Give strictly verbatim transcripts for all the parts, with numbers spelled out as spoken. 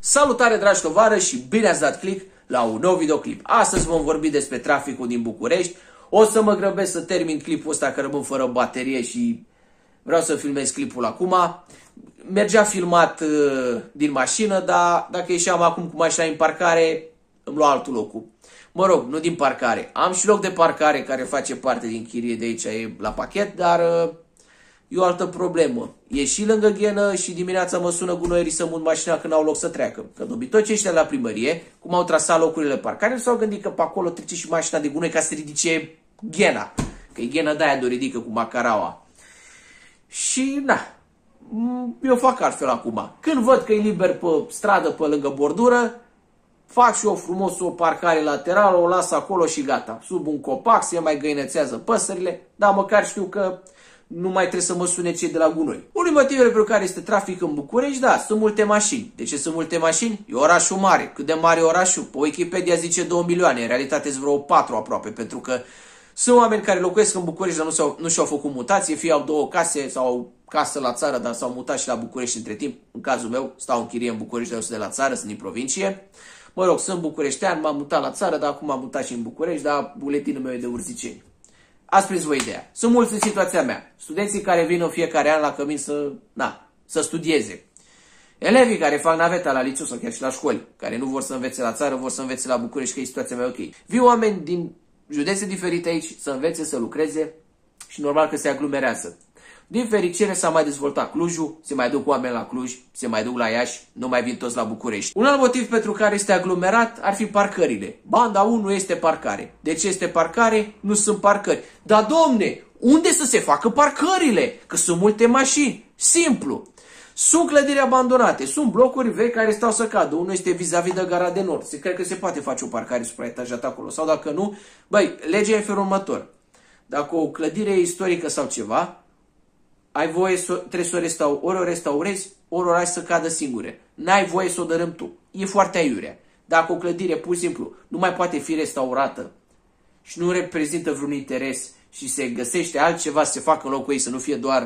Salutare dragi tovarăși și bine ați dat click la un nou videoclip. Astăzi vom vorbi despre traficul din București. O să mă grăbesc să termin clipul ăsta că rămân fără baterie și vreau să filmez clipul acum. Mergea filmat uh, din mașină, dar dacă ieșeam acum cu mașina în parcare, îmi lua altul locul. Mă rog, nu din parcare. Am și loc de parcare care face parte din chirie de aici, e la pachet, dar uh, e o altă problemă. E și lângă ghenă și dimineața mă sună gunoierii să mut mașina când au loc să treacă. Că de obicei toți ăștia la primărie, cum au trasat locurile parcare, s-au gândit că pe acolo trece și mașina de gunoi ca să ridice ghena. Că e ghena de aia de o ridică cu macaraua. Și na, eu fac altfel acum. Când văd că e liber pe stradă, pe lângă bordură, fac și eu frumos o parcare laterală, o las acolo și gata. Sub un copac, se mai găinățează păsările, dar măcar știu că nu mai trebuie să mă sune cei de la gunoi. Unul motivele pentru care este trafic în București, da, sunt multe mașini. De ce sunt multe mașini? E orașul mare. Cât de mare e orașul? Pe Wikipedia zice două milioane, în realitate sunt vreo patru aproape, pentru că sunt oameni care locuiesc în București, dar nu și-au nu și-au făcut mutație, fie au două case sau au casă la țară, dar s-au mutat și la București între timp. În cazul meu, stau în chirie în București, dar eu sunt de la țară, sunt din provincie. Mă rog, sunt bucureștean, m-am mutat la țară, dar acum m-am mutat și în București, dar buletinul meu e de Urziceni. Ați prins voi ideea. Sunt mulți în situația mea. Studenții care vin în fiecare an la Cămin să, na, să studieze. Elevii care fac naveta la liceu sau chiar și la școli, care nu vor să învețe la țară, vor să învețe la București, că e situația mea ok. Vin oameni din județe diferite aici să învețe, să lucreze și normal că se aglomerează. Din fericire s-a mai dezvoltat Clujul, se mai duc oameni la Cluj, se mai duc la Iași, nu mai vin toți la București. Un alt motiv pentru care este aglomerat ar fi parcările. Banda unu este parcare. De ce este parcare? Nu sunt parcări. Dar domne, unde să se facă parcările? Că sunt multe mașini. Simplu. Sunt clădiri abandonate, sunt blocuri vechi care stau să cadă. Unul este vis-a-vis de Gara de Nord. Se cred că se poate face o parcare supraetajată acolo. Sau dacă nu, băi, legea e în felul următor. Dacă o clădire e istorică sau ceva, ai voie să, trebuie să o restauri, ori o restaurezi, ori o lași să cadă singure. N-ai voie să o dărâm tu. E foarte aiurea. Dacă o clădire, pur și simplu, nu mai poate fi restaurată și nu reprezintă vreun interes și se găsește altceva să se facă în locul ei, să nu fie doar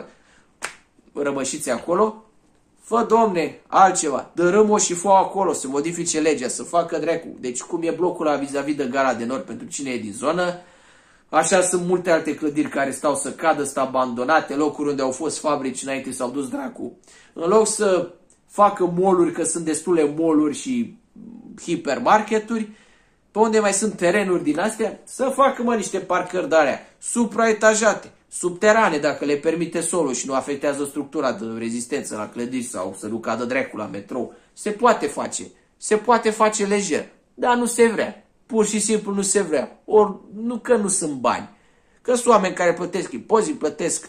rămășițe acolo, fă, domne, altceva. Dărâm-o și fă acolo, să modifice legea, să facă dracu. Deci cum e blocul la vis-a-vis de Gara de Nord pentru cine e din zonă, așa sunt multe alte clădiri care stau să cadă, sunt abandonate, locuri unde au fost fabrici înainte s-au dus dracu. În loc să facă mall-uri, că sunt destule mall-uri și hipermarketuri, pe unde mai sunt terenuri din astea, să facă mă niște parcări de-alea, supraetajate, subterane, dacă le permite solul și nu afectează structura de rezistență la clădiri sau să nu cadă dracu la metrou. Se poate face, se poate face lejer, dar nu se vrea. Pur și simplu nu se vrea. Ori nu că nu sunt bani. Că sunt oameni care plătesc impozit, plătesc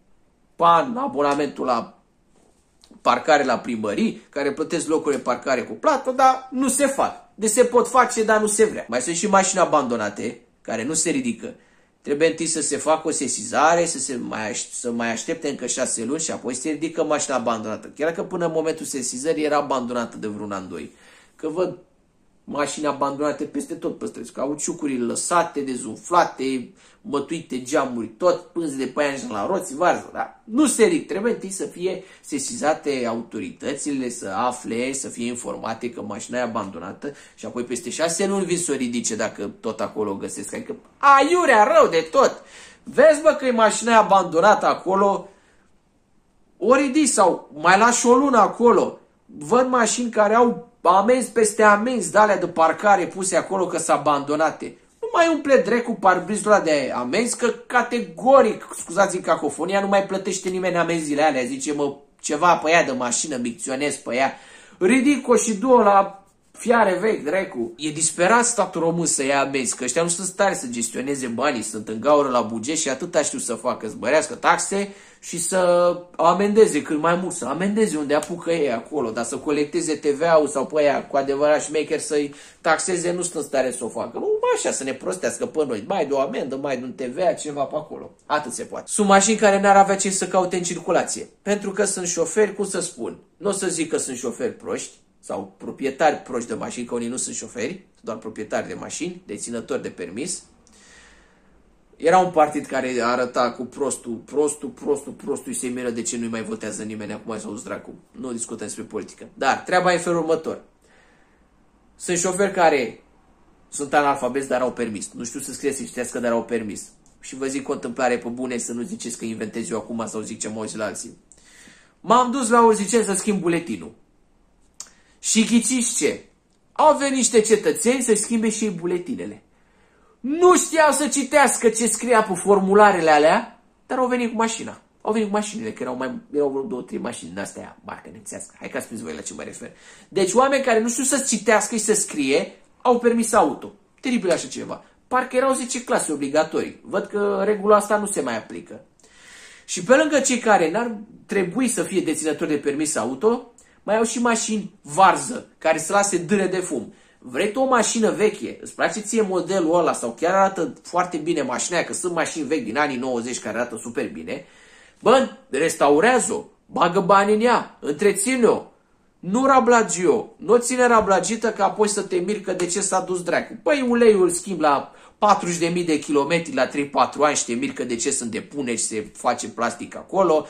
pan, abonamentul la parcare la primării, care plătesc locuri de parcare cu plată, dar nu se fac. Deci se pot face, dar nu se vrea. Mai sunt și mașini abandonate, care nu se ridică. Trebuie întâi să se facă o sesizare, să se mai, să mai aștepte încă șase luni și apoi se ridică mașina abandonată. Chiar că până în momentul sesizării era abandonată de vreun an, doi. Că văd mașini abandonate peste tot pe străzi, cauciucurile lăsate, dezumflate, mătuite geamuri, tot pânze de păianjen la roți, varză, da? Nu se ridică, trebuie întâi să fie sesizate autoritățile, să afle, să fie informate că mașina e abandonată și apoi peste șase luni vin să o ridice dacă tot acolo o găsesc. Adică aiurea rău de tot! Vezi, bă, că e mașina abandonată acolo, o ridici sau mai lași o lună acolo. Văd mașini care au amenzi peste amenzi de alea de parcare puse acolo că sunt abandonate. Nu mai umple drecu parbrizul ăla de amenzi, că categoric, scuzați-mi cacofonia, nu mai plătește nimeni amenziile alea. Zice, mă, ceva pe ea de mașină, micționez pe ea. Ridic-o și du-o la fiare vechi, drecu. E disperat statul român să ia amenzi, că ăștia nu sunt stare să gestioneze banii, sunt în gaură la buget și atâta știu să facă, să bărească taxe și să amendeze cât mai mult, să amendeze unde apucă ei acolo, dar să colecteze T V A-ul sau pe aia cu adevărat șmecher să-i taxeze, nu sunt în stare să o facă. Nu așa să ne prostească pe noi, mai de o amendă, mai de un T V A, ceva pe acolo. Atât se poate. Sunt mașini care n-ar avea ce să caute în circulație, pentru că sunt șoferi, cum să spun, nu o să zic că sunt șoferi proști, sau proprietari proști de mașini, că unii nu sunt șoferi, doar proprietari de mașini, deținători de permis. Era un partid care arăta cu prostul, prostul, prostul, prostul și se miră de ce nu-i mai votează nimeni, acum s-au dus dracu. Nu discutăm despre politică. Dar treaba e în felul următor. Sunt șoferi care sunt analfabeti, dar au permis. Nu știu să scrie, să citească, dar au permis. Și vă zic o întâmplare pe bune, să nu ziceți că inventez eu acum sau zic ce mă auzi la alții. M-am dus la Urziceni să schimb buletinul. Și ghiciți ce? Au venit niște cetățeni să schimbe și ei buletinele. Nu știau să citească ce scria pe formularele alea, dar au venit cu mașina. Au venit cu mașinile, că erau, mai, erau vreo două, trei mașini din astea, marcă nemțească. Hai că ați prins voi la ce mă refer. Deci oameni care nu știu să citească și să scrie, au permis auto. Teribil așa ceva. Parcă erau zece clase obligatorii. Văd că regula asta nu se mai aplică. Și pe lângă cei care n-ar trebui să fie deținători de permis auto, mai au și mașini varză, care să lase dâre de fum. Vrei tu o mașină veche, îți place ție modelul ăla sau chiar arată foarte bine mașina aia, că sunt mașini vechi din anii nouăzeci care arată super bine, bă, restaurează-o, bagă bani în ea, întreține-o, nu rablagi-o, nu ține rablagită că apoi să te miri că de ce s-a dus dracu. Păi uleiul îl schimb la patruzeci de mii de kilometri la trei patru ani și te miri că de ce se depune și se face plastic acolo,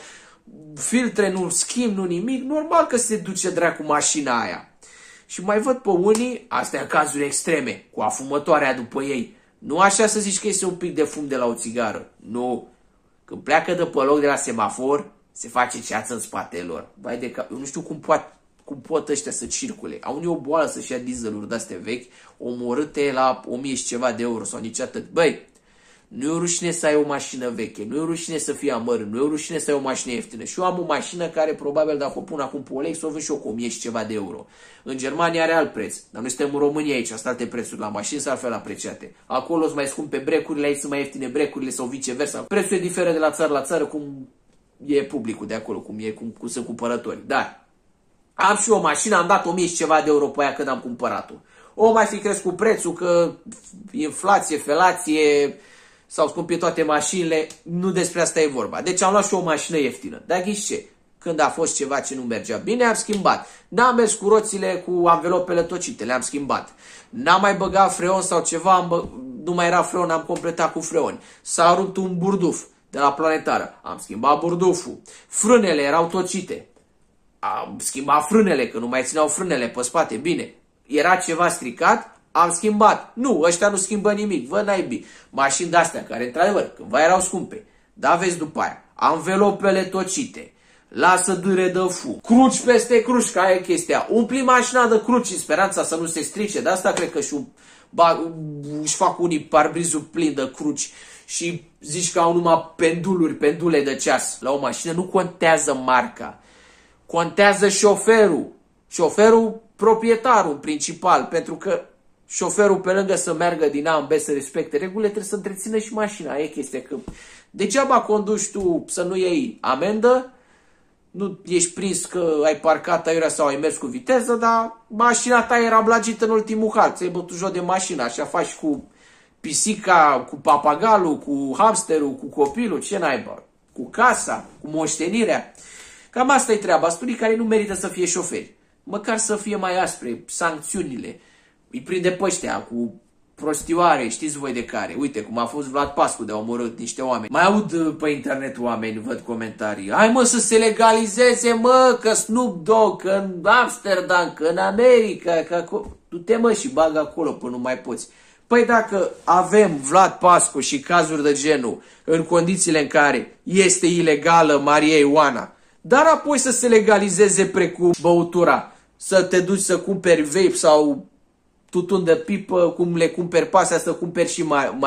filtre nu schimb, nu nimic, normal că se duce dracu mașina aia. Și mai văd pe unii, astea în cazuri extreme, cu afumătoarea după ei. Nu așa să zici că este un pic de fum de la o țigară. Nu. Când pleacă de pe loc de la semafor, se face ceață în spatele lor. Vai de cap. Eu nu știu cum, poat, cum pot ăștia să circule. Au unii o boală să-și ia dieseluri de-astea vechi, omorâte la o mie și ceva de euro sau nici atât. Băi, nu e o rușine să ai o mașină veche, nu e o rușine să fii amărât, nu e o rușine să ai o mașină ieftină. Și eu am o mașină care probabil dacă o pun acum pe o lei, să o vând și eu cu o mie și ceva de euro. În Germania are alt preț, dar noi suntem în România aici, sunt alte prețuri la mașini, sunt altfel apreciate. Acolo sunt mai scumpe brecurile, aici sunt mai ieftine brecurile sau viceversa. Prețul diferă de la țară la țară, cum e publicul de acolo, cum, e, cum, cum sunt cumpărători. Dar am și o mașină, am dat o mie și ceva de euro pe ea când am cumpărat-o. O mai fi crescut prețul, că inflație, felație, s-au scumpit toate mașinile, nu despre asta e vorba. Deci am luat și o mașină ieftină. Dar ghiși ce? Când a fost ceva ce nu mergea bine, am schimbat. N-am mers cu roțile cu anvelopele tocite, le-am schimbat. N-am mai băgat freon sau ceva, am bă... nu mai era freon, am completat cu freoni. S-a rupt un burduf de la planetară, am schimbat burduful. Frânele erau tocite. Am schimbat frânele, că nu mai țineau frânele pe spate, bine. Era ceva stricat, am schimbat. Nu, ăștia nu schimbă nimic, vă naibii. Mașini de-astea care, într-adevăr, cândva erau scumpe. Dar vezi după aia, anvelopele tocite, lasă dâre de fum, cruci peste cruci, ca e chestia. Umpli mașina de cruci în speranța să nu se strice. De asta cred că și își fac unii parbrizul plin de cruci și zici că au numai penduluri, pendule de ceas. La o mașină nu contează marca, contează șoferul. Șoferul, proprietarul principal, pentru că șoferul, pe lângă să meargă din A în B să respecte regulile, trebuie să întrețină și mașina. E chestia că degeaba conduci tu să nu iei amendă, nu ești prins că ai parcat aiurea sau ai mers cu viteză, dar mașina ta era blagită în ultimul hal. Ți-ai bătut joc de mașină, așa faci cu pisica, cu papagalul, cu hamsterul, cu copilul, ce naiba, cu casa, cu moștenirea. Cam asta e treaba. Studii care nu merită să fie șoferi. Măcar să fie mai aspre sancțiunile. Îi prinde pe ăștia cu prostioare, știți voi de care. Uite cum a fost Vlad Pascu de a omorât niște oameni. Mai aud pe internet oameni, văd comentarii. Hai mă să se legalizeze, mă, că Snoop Dogg, că în Amsterdam, că în America, că acolo. Du-te mă și bagă acolo până nu mai poți. Păi dacă avem Vlad Pascu și cazuri de genul în condițiile în care este ilegală Maria Ioana, dar apoi să se legalizeze precum băutura, să te duci să cumperi vape sau tutun de pipă, cum le cumperi pe astea, să cumperi și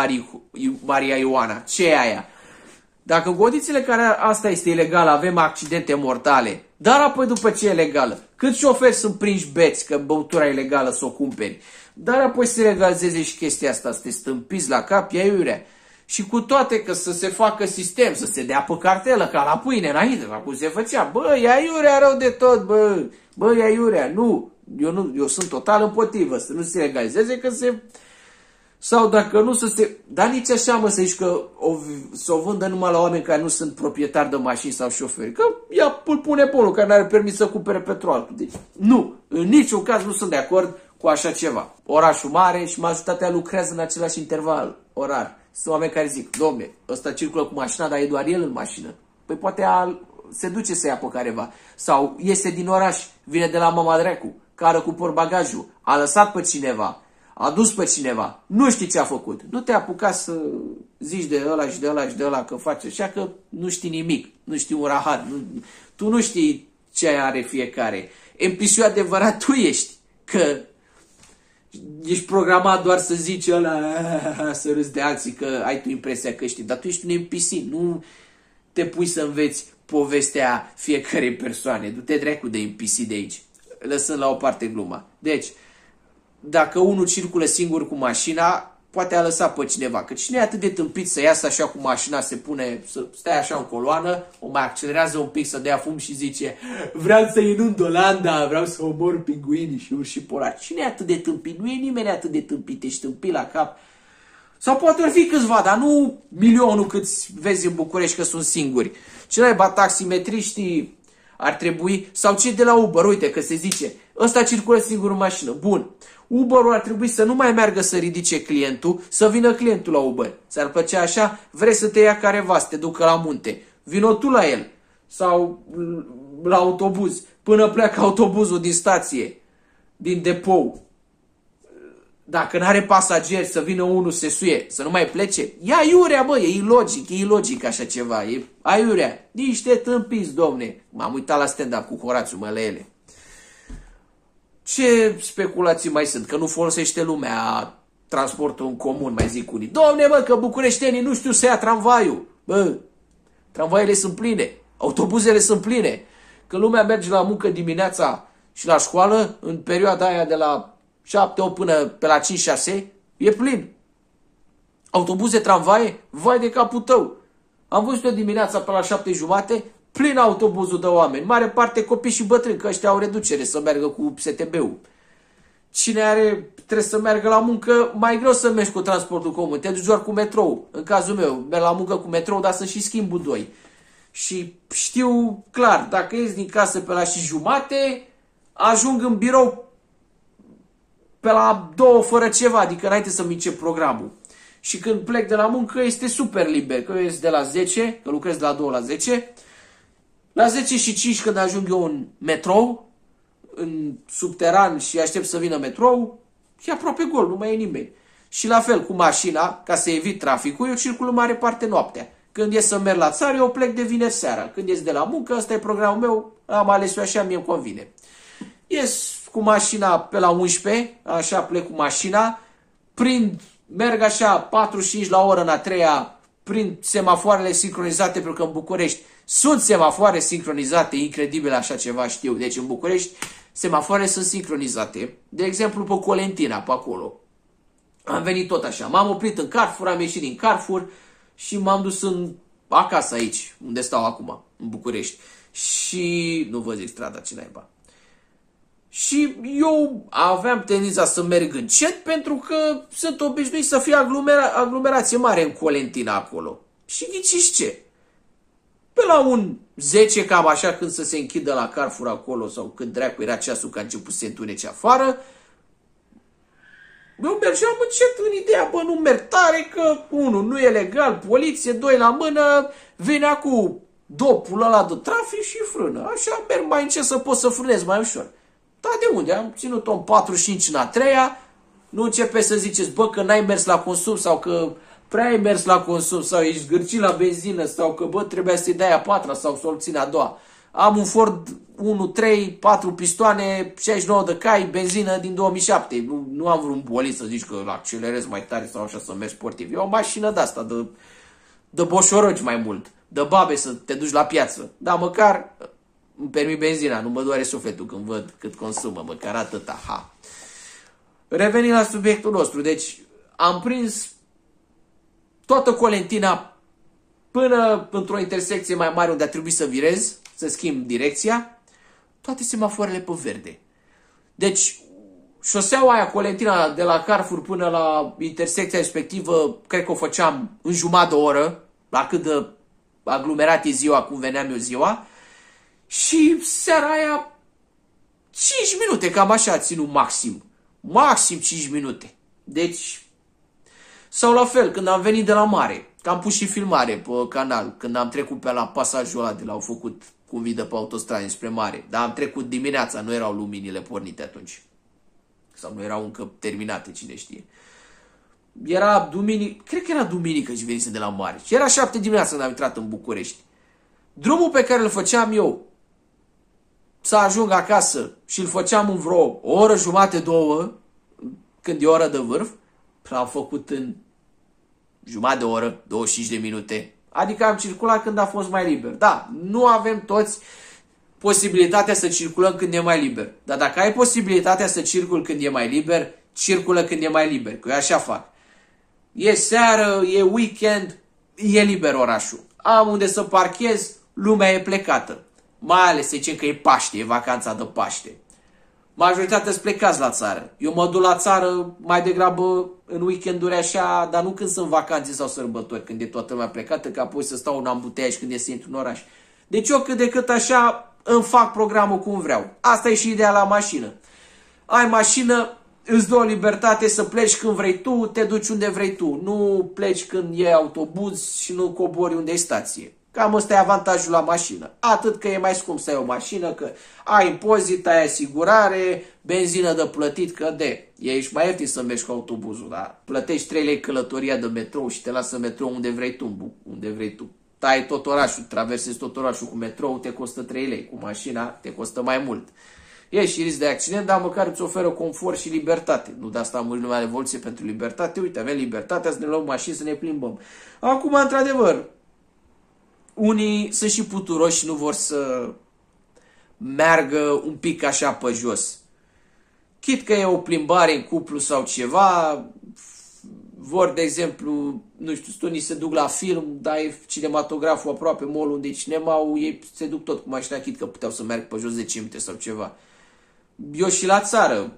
Maria Ioana. Ce e aia? Dacă în condițiile care asta este ilegală avem accidente mortale, dar apoi după ce e legală, câți șoferi sunt prinși beți că băutura e legală să o cumperi, dar apoi se legalizeze și chestia asta, să te stâmpiți la cap, ia iurea. Și cu toate că să se facă sistem, să se dea pe cartelă, ca la pâine înainte, la cum se făcea. Bă, ia iurea rău de tot, bă, bă, ia iurea. Nu, eu, nu, eu sunt total împotrivă, să nu se legalizeze, că se... Sau dacă nu să se... Dar nici așa, mă, să zici că o, să o vândă numai la oameni care nu sunt proprietari de mașini sau șoferi. Că ea îl pune pe unul care nu are permis să cumpere petrol. Deci, nu, în niciun caz nu sunt de acord cu așa ceva. Orașul mare și majoritatea lucrează în același interval orar. Sunt oameni care zic, domne, ăsta circulă cu mașina, dar e doar el în mașină. Păi poate a, se duce să ia pe careva. Sau iese din oraș, vine de la mama dracu. cară cu portbagajul, a lăsat pe cineva, a dus pe cineva, nu știi ce a făcut. Nu te apuca să zici de ăla și de ăla și de ăla că face așa, că nu știi nimic, nu știi un rahat, nu, tu nu știi ce are fiecare. N P C-ul adevărat tu ești, că ești programat doar să zici ăla, să râzi de alții, că ai tu impresia că știi, dar tu ești un N P C, nu te pui să înveți povestea fiecarei persoane. Du-te dracu de N P C de aici, lăsând la o parte gluma. Deci, dacă unul circulă singur cu mașina, poate a lăsat pe cineva. Că cine e atât de tâmpit să iasă așa cu mașina, se pune, să stai așa în coloană, o mai accelerează un pic să dea fum și zice vreau să inund Olanda, vreau să omor pinguini și urși polari. Cine e atât de tâmpit? Nu e nimeni atât de tâmpit, ești tâmpit la cap. Sau poate ar fi câțiva, dar nu milionul câți vezi în București că sunt singuri. Ce naiba taximetriștii ar trebui, sau cei de la Uber, uite că se zice, ăsta circulă singur în mașină. Bun. Uber-ul ar trebui să nu mai meargă să ridice clientul, să vină clientul la Uber. Ți-ar plăcea așa? Vrei să te ia careva, să te ducă la munte. Vino tu la el. Sau la autobuz. Până pleacă autobuzul din stație, din depou. Dacă n-are pasageri, să vină unul, se suie, să nu mai plece. E aiurea, bă, e ilogic, e ilogic așa ceva. E aiurea. Niște tâmpiți, domne. M-am uitat la stand-up cu Horațiu Mălăele. Ce speculații mai sunt? Că nu folosește lumea transportul în comun, mai zic unii. Domne, bă, că bucureștenii nu știu să ia tramvaiul. Bă, tramvaiele sunt pline, autobuzele sunt pline. Că lumea merge la muncă dimineața și la școală, în perioada aia de la șapte opt până pe la cinci șase, e plin. Autobuze, tramvaie, vai de capul tău. Am văzut eu dimineața pe la șapte jumate, plin autobuzul de oameni, mare parte copii și bătrâni, că ăștia au reducere să meargă cu S T B-ul. Cine are, trebuie să meargă la muncă, mai greu să mergi cu transportul comun, te duci doar cu metrou. În cazul meu, merg la muncă cu metrou, dar să și schimbul doi. Și știu clar, dacă ies din casă pe la și jumate, ajung în birou pe la două fără ceva, adică înainte să-mi încep programul. Și când plec de la muncă este super liber, că eu ies de la zece, că lucrez de la două la zece, la zece și cinci când ajung eu în metrou, în subteran și aștept să vină metrou, e aproape gol, nu mai e nimeni. Și la fel cu mașina, ca să evit traficul, eu circul în mare parte noaptea. Când ies să merg la țară, eu plec de vineri seara. Când ies de la muncă, ăsta e programul meu, am ales eu așa, mie îmi convine. Ies cu mașina pe la unsprezece, așa plec cu mașina, prind, merg așa patruzeci și cinci la oră în a treia, prind semafoarele sincronizate, pentru că în București sunt semafoare sincronizate, incredibil așa ceva știu. Deci în București semafoarele sunt sincronizate. De exemplu pe Colentina, pe acolo. Am venit tot așa. M-am oprit în Carrefour, am ieșit din Carrefour și m-am dus în acasă aici, unde stau acum, în București. Și nu vă zic strada ce naiba. Și eu aveam tendința să merg încet pentru că sunt obișnuit să fie aglomera aglomerație mare în Colentina acolo. Și ghiciți ce? Pe la un zece, cam așa, când să se închidă la Carrefour acolo, sau când dracu era ceasul că a început să se întunece afară, eu mergeam încet în ideea, bă, nu merg tare, că, unu, nu e legal, poliție, doi, la mână, vine cu dopul ăla de trafic și frână. Așa merg mai încet să pot să frânez mai ușor. Dar de unde? Am ținut-o în patruzeci și cinci în a treia, nu începe să ziceți, bă, că n-ai mers la consum sau că prea ai mers la consum sau ești gârcit la benzină sau că, bă, trebuia să-i dai a patra sau să o țin a doua. Am un Ford unu trei, patru pistoane, șaizeci și nouă de cai, benzină din două mii șapte. Nu, nu am vreun bolit să zici că îl accelerez mai tare sau așa să mergi sportiv. E o mașină de asta, de, de boșorogi mai mult, de babe să te duci la piață. Dar măcar îmi permit benzina, nu mă doare sufletul când văd cât consumă, măcar atâta. Ha. Revenind la subiectul nostru, deci am prins toată Colentina până într-o intersecție mai mare unde a trebuit să virez, să schimb direcția, toate semafoarele pe verde. Deci, șoseaua aia Colentina de la Carrefour până la intersecția respectivă, cred că o făceam în jumătate de oră, la cât de aglomerat e ziua, cum veneam eu ziua, și seara aia cinci minute, cam așa a ținut maxim. Maxim cinci minute. Deci, sau la fel, când am venit de la mare, că am pus și filmare pe canal, când am trecut pe la pasajul ăla de la au făcut cum vii de pe autostrade spre mare. Dar am trecut dimineața, nu erau luminile pornite atunci. Sau nu erau încă terminate, cine știe. Era duminică, cred că era duminică și venise de la mare. Și era șapte dimineața când am intrat în București. Drumul pe care îl făceam eu să ajung acasă și îl făceam în vreo o oră jumate, două, când e ora de vârf, l-am făcut în jumătate de oră, douăzeci și cinci de minute. Adică am circulat când a fost mai liber. Da, nu avem toți posibilitatea să circulăm când e mai liber. Dar dacă ai posibilitatea să circul când e mai liber, circulă când e mai liber. Că eu așa fac. E seară, e weekend, e liber orașul. Am unde să parchez, lumea e plecată. Mai ales să zicem că e Paște, e vacanța de Paște. Majoritatea sunt plecați la țară. Eu mă duc la țară mai degrabă în weekenduri așa, dar nu când sunt vacanțe sau sărbători, când e toată lumea plecată, că apoi să stau în ambuteiaj când e să intru în oraș. Deci eu cât de cât așa îmi fac programul cum vreau. Asta e și ideea la mașină. Ai mașină, îți dă o libertate să pleci când vrei tu, te duci unde vrei tu. Nu pleci când e autobuz și nu cobori unde e stație. Cam ăsta e avantajul la mașină. Atât că e mai scump să ai o mașină, că ai impozit, ai asigurare, benzină de plătit, că de. Ești mai ieftin să mergi cu autobuzul, dar plătești trei lei călătoria de metrou și te lasă metrou unde vrei tu, unde vrei tu. Tai tot orașul, traversezi tot orașul cu metrou, te costă trei lei. Cu mașina te costă mai mult. E și risc de accident, dar măcar îți oferă confort și libertate. Nu de asta a murit lumea Revoluție pentru libertate. Uite, avem libertatea să ne luăm mașini, să ne plimbăm. Acum, într-adevăr, unii sunt și puturoși și nu vor să meargă un pic așa pe jos. Chit că e o plimbare în cuplu sau ceva, vor, de exemplu, nu știu, unii se duc la film, dar e cinematograful aproape, mall unde e cinema-ul, ei se duc tot cu mașina, chit că puteau să meargă pe jos zece minute sau ceva. Eu și la țară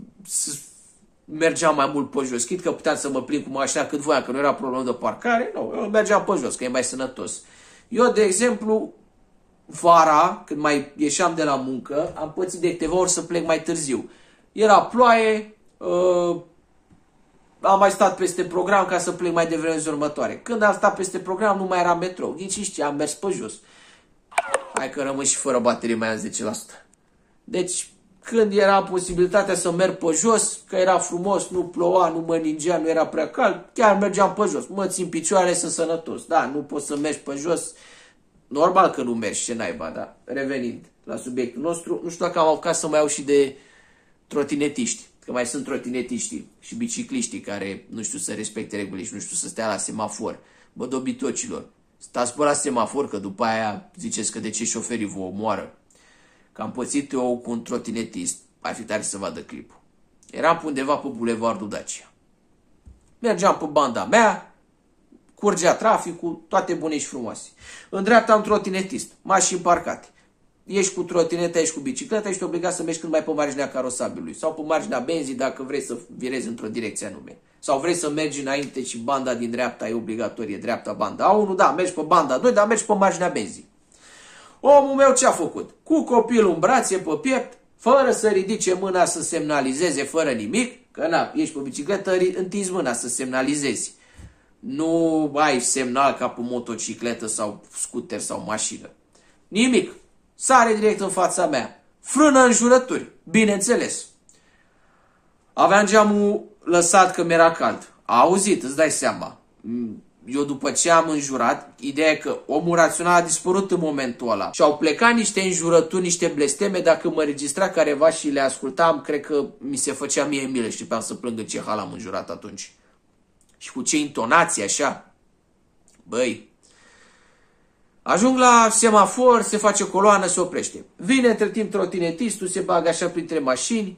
mergeam mai mult pe jos, chit că puteam să mă plimb cu mașina cât voiam, că nu era problemă de parcare, nu, eu mergeam pe jos, că e mai sănătos. Eu, de exemplu, vara, când mai ieșeam de la muncă, am pățit de câteva ori să plec mai târziu. Era ploaie, uh, am mai stat peste program ca să plec mai devreme zi următoare. Când am stat peste program, nu mai era metrou. Ghici ce, am mers pe jos. Hai că rămân și fără baterie, mai am zece la sută. Deci, când era posibilitatea să merg pe jos, că era frumos, nu ploua, nu mă ningea, nu era prea cald, chiar mergeam pe jos. Mă țin picioare, sunt sănătos. Da, nu poți să mergi pe jos. Normal că nu mergi, ce naiba, da. Revenind la subiectul nostru, nu știu dacă am apucat să mai iau și de trotinetiști. Că mai sunt trotinetiștii și bicicliștii care nu știu să respecte regulile și nu știu să stea la semafor. Bă, dobitocilor, stați pe la semafor, că după aia ziceți că de ce șoferii vă omoară. Că am pățit eu cu un trotinetist, ar fi tare să vadă clipul. Eram pe undeva pe Bulevardul Dacia. Mergeam pe banda mea, curgea traficul, toate bune și frumoase. În dreapta am trotinetist, mașini parcate. Ești cu trotineta, ești cu bicicleta, ești obligat să mergi cât mai pe marginea carosabilului sau pe marginea benzii dacă vrei să virezi într-o direcție anume. Sau vrei să mergi înainte și banda din dreapta e obligatorie, dreapta banda unu, da, mergi pe banda doi, dar mergi pe marginea benzii. Omul meu ce a făcut? Cu copilul în brațe pe piept, fără să ridice mâna să semnalizeze, fără nimic, că na, ești pe bicicletă, întinzi mâna să semnalizezi. Nu ai semnal ca pe motocicletă sau scooter sau mașină. Nimic. Sare direct în fața mea. Frână în jurături, bineînțeles. Aveam geamul lăsat că mi-era cald. A auzit, îți dai seama. Eu după ce am înjurat, ideea e că omul rațional a dispărut în momentul ăla. Și au plecat niște înjurături, niște blesteme, dacă mă registra careva și le ascultam, cred că mi se făcea mie milă și știam să plâng în ce hal am înjurat atunci. Și cu ce intonație așa. Băi. Ajung la semafor, se face coloană, se oprește. Vine între timp trotinetistul, se bagă așa printre mașini.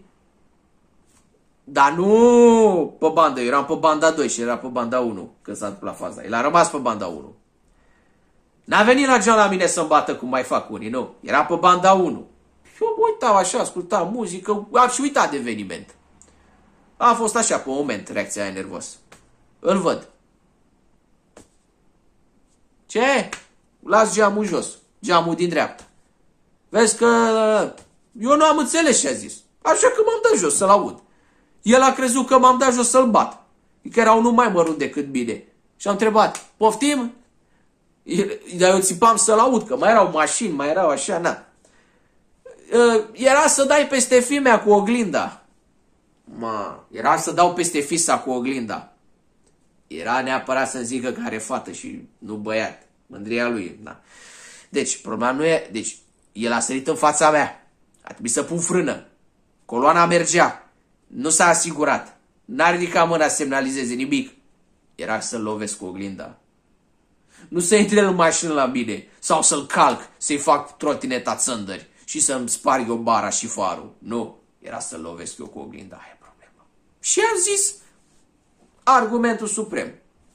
Dar nu pe bandă, eu eram pe banda doi și era pe banda unu când s-a întâmplat faza. El a rămas pe banda unu. N-a venit la geam la mine să-mi bată cum mai fac unii, nu. Era pe banda unu. Și eu mă uitam așa, ascultam muzică, am și uitat de eveniment. A fost așa, pe un moment, reacția aia nervos. Îl văd. Ce? Las geamul jos. Geamul din dreapta. Vezi că eu nu am înțeles ce a zis. Așa că m-am dat jos să-l aud. El a crezut că m-am dat jos să-l bat. Că era unul mai mărunt decât mine. Și am întrebat, poftim? Dar eu țipam să-l aud, că mai erau mașini, mai erau așa, na. Era să dai peste fimea cu oglinda. Mă, era să dau peste fisa cu oglinda. Era neapărat să-mi zică că are fată și nu băiat. Mândria lui, da. Deci, problema nu e... Deci, el a sărit în fața mea. A trebuit să pun frână. Coloana mergea. Nu s-a asigurat. N-a ridicat mâna să semnalizeze nimic. Era să-l lovesc cu oglinda. Nu să intre în mașină la mine. Sau să-l calc, să-i fac trotineta țândări. Și să-mi sparg eu bara și farul. Nu. Era să-l lovesc eu cu oglinda. Aia e problema. Și am zis argumentul suprem.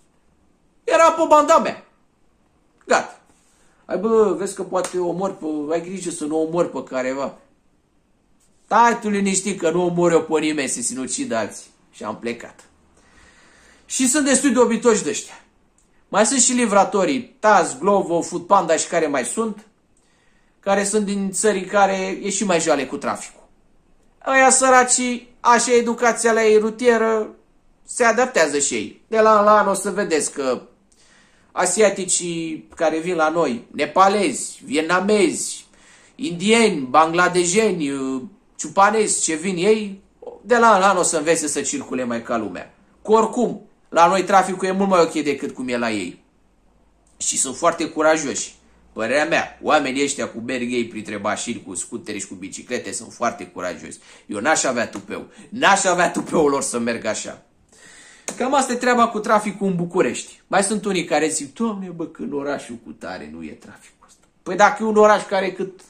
Era pe banda mea. Gata. Hai bă, vezi că poate omor pe... Ai grijă să nu omor pe careva. Stai tu liniștit că nu omor eu pe nimeni să sinucid alții. Și am plecat. Și sunt destui de obitoși de ăștia. Mai sunt și livratorii Taz, Glovo, Foodpanda și care mai sunt, care sunt din țări care e și mai jale cu traficul. Aia săracii, așa educația la ei rutieră, se adaptează și ei. De la an la an o să vedeți că asiaticii care vin la noi, nepalezi, vietnamezi, indieni, bangladejeni, ciupanezi, ce vin ei, de la an la an o să învețe să circule mai ca lumea. Că oricum, la noi traficul e mult mai ok decât cum e la ei. Și sunt foarte curajoși. Părerea mea, oamenii ăștia cu berghei printre mașini, cu scutere și cu biciclete sunt foarte curajoși. Eu n-aș avea tupeu. N-aș avea tupeul lor să merg așa. Cam asta e treaba cu traficul în București. Mai sunt unii care zic, Doamne, bă, că în orașul cu tare nu e traficul ăsta. Păi dacă e un oraș care e cât,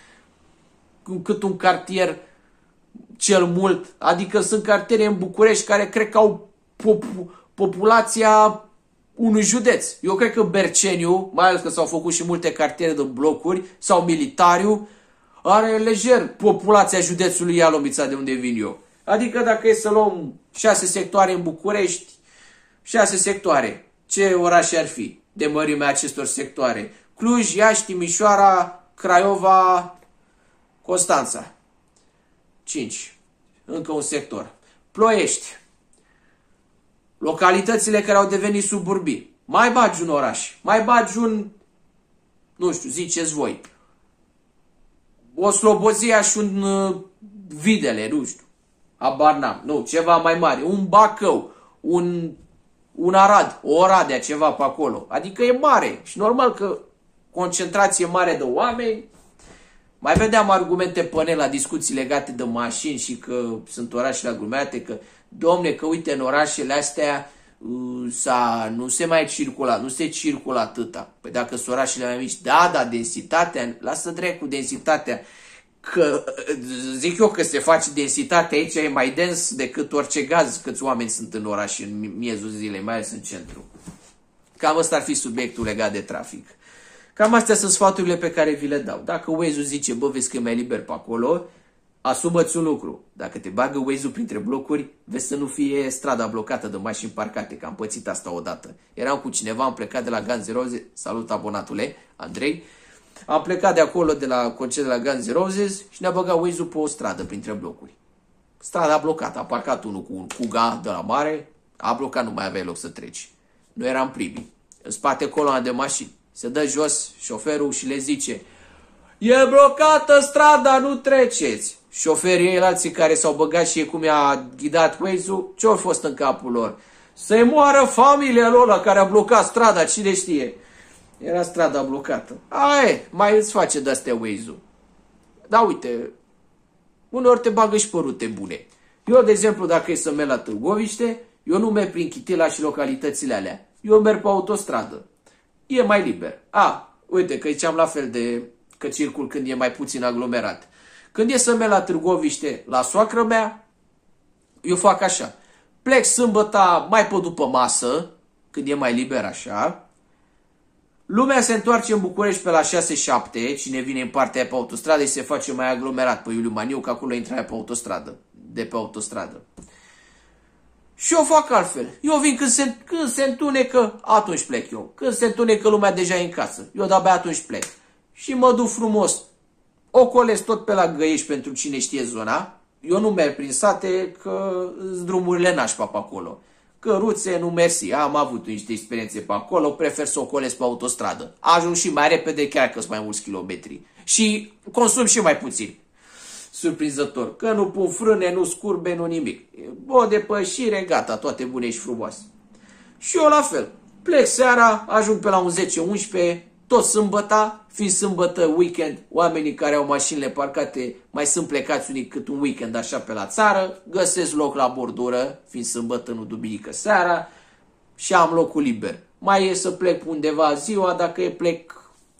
cât un cartier cel mult, adică sunt cartiere în București care cred că au pop populația unui județ. Eu cred că Berceniu, mai ales că s-au făcut și multe cartiere de blocuri, sau Militariu, are lejer populația județului Ialomița, de unde vin eu. Adică dacă e să luăm șase sectoare în București, șase sectoare, ce orașe ar fi de mărimea acestor sectoare? Cluj, Iași, Timișoara, Craiova, Constanța. cinci. Încă un sector. Ploiești. Localitățile care au devenit suburbii. Mai bagi un oraș. Mai bagi un, nu știu, ziceți voi, o Slobozia și un uh, Videle, nu știu. Habar n-am. Nu, ceva mai mare. Un Bacău, un, un Arad, o Oradea, ceva pe acolo. Adică e mare. Și normal că concentrație mare de oameni. Mai vedeam argumente până la discuții legate de mașini și că sunt orașele aglomerate, că, domne, că uite, în orașele astea uh, nu se mai circula, nu se circulă atâta. Păi dacă sunt orașele mai mici, da, da, densitatea, lasă dracu densitatea. Că zic eu că se face densitate aici, e mai dens decât orice gaz, câți oameni sunt în oraș în miezul zilei, mai ales în centru. Cam ăsta ar fi subiectul legat de trafic. Cam astea sunt sfaturile pe care vi le dau. Dacă Waze-ul zice, bă, vezi că e mai liber pe acolo, asumă-ți un lucru. Dacă te bagă Waze-ul printre blocuri, vezi să nu fie strada blocată de mașini parcate, că am pățit asta odată. Eram cu cineva, am plecat de la Guns N' Roses, salut abonatule, Andrei, am plecat de acolo, de la concert de la Guns N' Roses și ne-a băgat Waze-ul pe o stradă printre blocuri. Strada blocată, a parcat unul cu un Kuga de la mare, a blocat, nu mai aveai loc să treci. Noi eram primii. În spate coloana de mașini. Se dă jos șoferul și le zice, e blocată strada, nu treceți. Șoferii alții care s-au băgat și cum i-a ghidat Waze-ul, ce-au fost în capul lor? Să-i moară familia lor la care a blocat strada, cine știe. Era strada blocată. Aia, mai îți face de-astea Waze-ul. Da, uite, uneori te bagă și pe rute bune. Eu, de exemplu, dacă e să merg la Târgoviște, eu nu merg prin Chitila și localitățile alea. Eu merg pe autostradă. E mai liber. A, uite, că ziceam la fel de că circul când e mai puțin aglomerat. Când e să merg la Târgoviște, la soacră mea, eu fac așa. Plec sâmbăta mai pe după masă, când e mai liber așa. Lumea se întoarce în București pe la șase șapte, cine vine în partea aia pe autostradă și se face mai aglomerat pe Iuliu Maniu, că acolo intră aia pe autostradă, de pe autostradă. Și eu fac altfel. Eu vin când se, când se întunecă, atunci plec eu. Când se întunecă, lumea deja e în casă. Eu de-abia atunci plec. Și mă duc frumos. Ocolesc tot pe la Găiești pentru cine știe zona. Eu nu merg prin sate, că sunt drumurile nașpa pe acolo. căruțe, nu mersi. Am avut niște experiențe pe acolo, prefer să o colesc pe autostradă. Ajung și mai repede, chiar că sunt mai mulți kilometri. Și consum și mai puțin. Surprinzător, că nu pun frâne, nu scurbe, nu nimic. O depășire, gata, toate bune și frumoase. Și eu la fel. Plec seara, ajung pe la un zece unsprezece, tot sâmbăta, fiind sâmbătă, weekend, oamenii care au mașinile parcate mai sunt plecați unii cât un weekend așa pe la țară, găsesc loc la bordură, fiind sâmbătă, nu duminică seara, și am locul liber. Mai e să plec undeva ziua, dacă e plec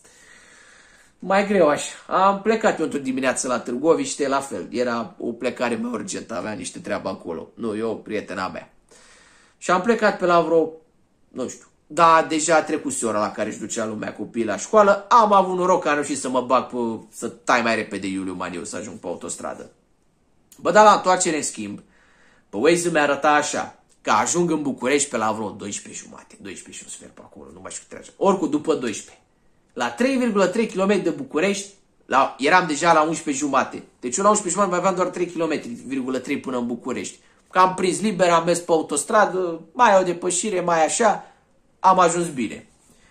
mai greu așa. Am plecat eu într-o dimineață la Târgoviște, la fel, era o plecare mai urgentă, avea niște treabă acolo. Nu, eu, prietena mea. Și am plecat pe la vreo, nu știu, da, deja a trecut ora la care își ducea lumea copiii la școală. Am avut noroc că am reușit să mă bag pe, să tai mai repede Iuliu Maniu, să ajung pe autostradă. Bă, dar la întoarcere, în schimb, pe Waze mi arăta așa, că ajung în București pe la vreo douăsprezece jumate, douăsprezece și un sfert pe acolo, nu mai știu câte așa. Oricum, după douăsprezece. La trei virgulă trei kilometri de București, la, eram deja la unsprezece jumate. Deci eu la unsprezece jumate mai aveam doar trei virgulă trei kilometri până în București. Că am prins liber, am mers pe autostradă, mai o depășire, mai așa, am ajuns bine.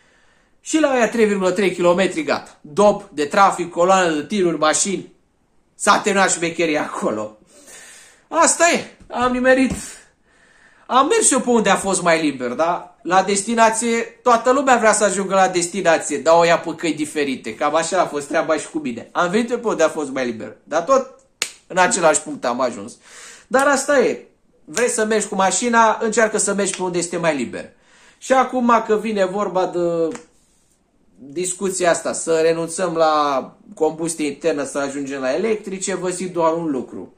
Și la aia trei virgulă trei kilometri, gata. Dop de trafic, coloană de tiruri, mașini. S-a terminat șmecheria acolo. Asta e, am nimerit. Am mers eu pe unde a fost mai liber, da? La destinație, toată lumea vrea să ajungă la destinație, dar o ia pe căi diferite. Cam așa a fost treaba și cu mine. Am venit eu pe unde a fost mai liber, dar tot în același punct am ajuns. Dar asta e. Vrei să mergi cu mașina, încearcă să mergi pe unde este mai liber. Și acum că vine vorba de discuția asta, să renunțăm la combustie internă, să ajungem la electrice, vă zic doar un lucru.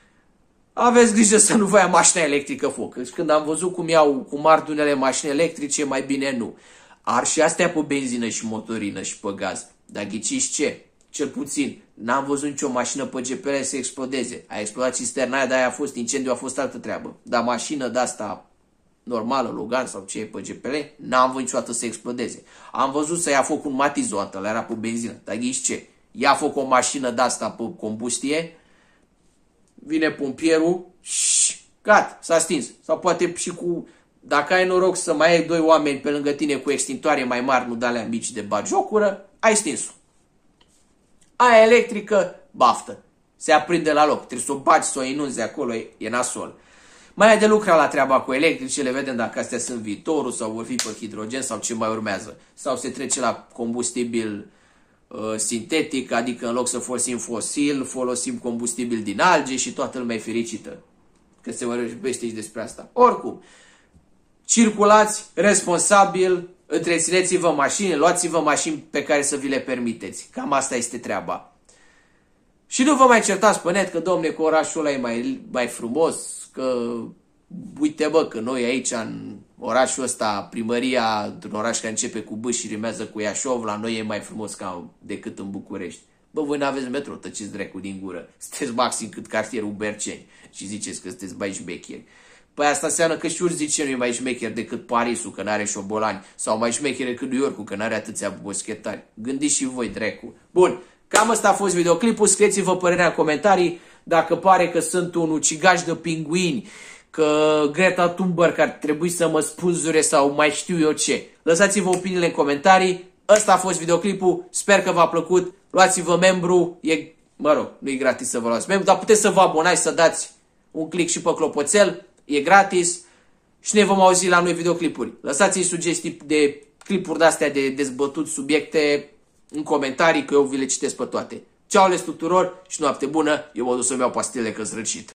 Aveți grijă să nu vă ia mașina electrică foc. Deci când am văzut cum iau, cum ard unele mașini electrice, mai bine nu. Ar și astea pe benzină și motorină și pe gaz. Dar ghiciți ce? Cel puțin, n-am văzut nicio mașină pe G P L să explodeze. A explodat cisterna aia, dar aia a fost incendiu, a fost altă treabă. Dar mașină de asta normală, Logan sau ce e pe G P L, n-am văzut niciodată să explodeze. Am văzut să ia foc un Matiz o dată, era pe benzină. Dar ghici ce? Ia foc o mașină de asta pe combustie, vine pompierul și gata, s-a stins. Sau poate și cu, dacă ai noroc să mai ai doi oameni pe lângă tine cu extintoare mai mari, nu de alea mici de batjocură, ai stins-o. Aia electrică, baftă. Se aprinde la loc. Trebuie să o bagi, să o inunzi acolo, e, e nasol. Mai ai de lucrat la treaba cu electricele, vedem dacă astea sunt viitorul sau vor fi pe hidrogen sau ce mai urmează. Sau se trece la combustibil uh, sintetic, adică în loc să folosim fosil, folosim combustibil din alge și toată lumea e fericită. Că se vorbește și despre asta. Oricum, circulați responsabil, întrețineți-vă mașini, luați-vă mașini pe care să vi le permiteți. Cam asta este treaba. Și nu vă mai certați pe net că, domne, că orașul ăla e mai, mai frumos, că uite bă, că noi aici în orașul ăsta, primăria într-un oraș care începe cu B și rimează cu Iașov, la noi e mai frumos ca decât în București. Bă, voi n-aveți metro, tăceți dracu din gură. Sunteți maxim cât cartierul Berceni și ziceți că sunteți bai șmecheri. Păi asta înseamnă că și Urzice nu e mai șmecher decât Parisul, că n-are șobolani, sau mai șmecher decât New Yorkul, că n-are atâția boschetari. Gândiți și voi, dracu. Bun, cam asta a fost videoclipul, scrieți-vă părerea în comentarii, dacă pare că sunt un ucigaș de pinguini, că Greta Thunberg ar trebui să mă spânzure sau mai știu eu ce. Lăsați-vă opiniile în comentarii, ăsta a fost videoclipul, sper că v-a plăcut, luați-vă membru, e, mă rog, nu e gratis să vă luați membru, dar puteți să vă abonați, să dați un click și pe clopoțel, e gratis și ne vom auzi la noi videoclipuri. Lăsați-mi sugestii de clipuri de-astea de dezbătut subiecte în comentarii, că eu vi le citesc pe toate. Ceau les tuturor și noapte bună, eu mă duc să-mi iau pastile că-s răcit.